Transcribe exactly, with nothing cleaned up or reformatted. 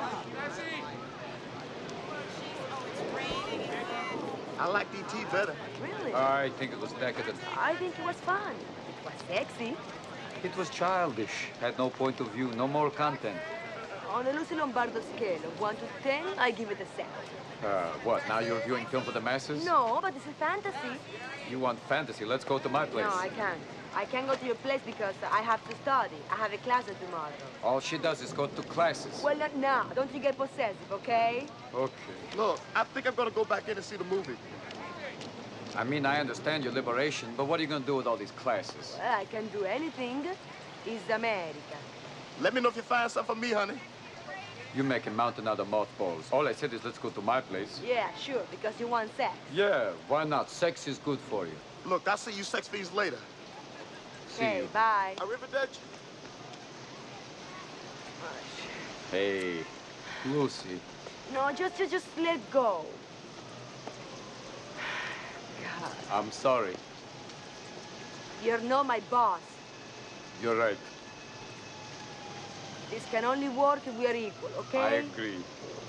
I like E T better. Really? I think it was decadent. I think it was fun. It was sexy. It was childish. Had no point of view, no more content. On a Lucy Lombardo scale of one to ten, I give it a seven. Uh, what, now you're viewing film for the masses? No, but it's a fantasy. You want fantasy? Let's go to my place. No, I can't. I can't go to your place because I have to study. I have a class tomorrow. All she does is go to classes. Well, not now. Don't you get possessive, okay? Okay. Look, I think I'm gonna go back in and see the movie. I mean, I understand your liberation, but what are you gonna do with all these classes? Well, I can do anything. It's America. Let me know if you find something for me, honey. You make a mountain out of mothballs. All I said is let's go to my place. Yeah, sure, because you want sex. Yeah, why not? Sex is good for you. Look, I'll see you sex fiends later. See Okay, you. bye. Arrivederci. Hey, Lucy. No, just, just, just let go. God, I'm sorry. you're not my boss. You're right. This can only work if we are equal, okay? I agree.